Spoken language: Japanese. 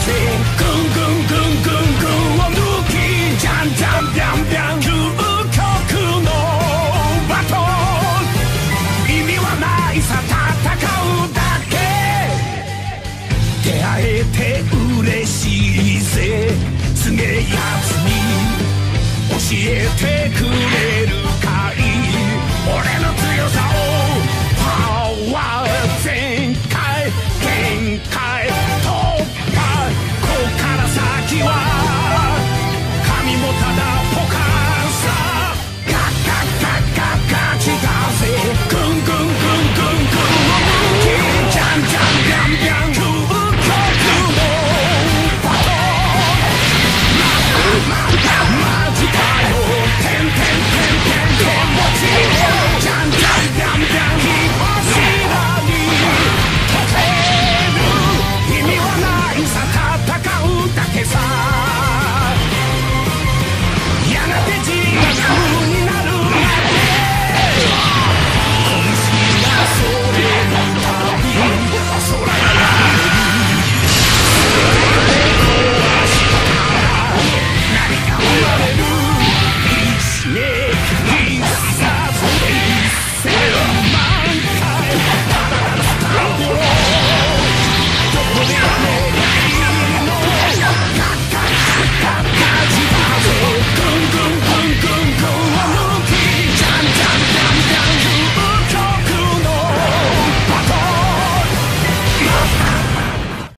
けぐんぐんぐんぐんぐんを抜きじゃんじゃんびゃんびゃん究極のバトル意味はないさ戦うだけ出会えて嬉しいぜすげえやつに教えてくれるかい俺の強さをパワー